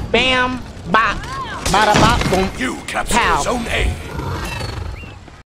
Bam, bop, bada bop, boom, You capture pow. Zone A.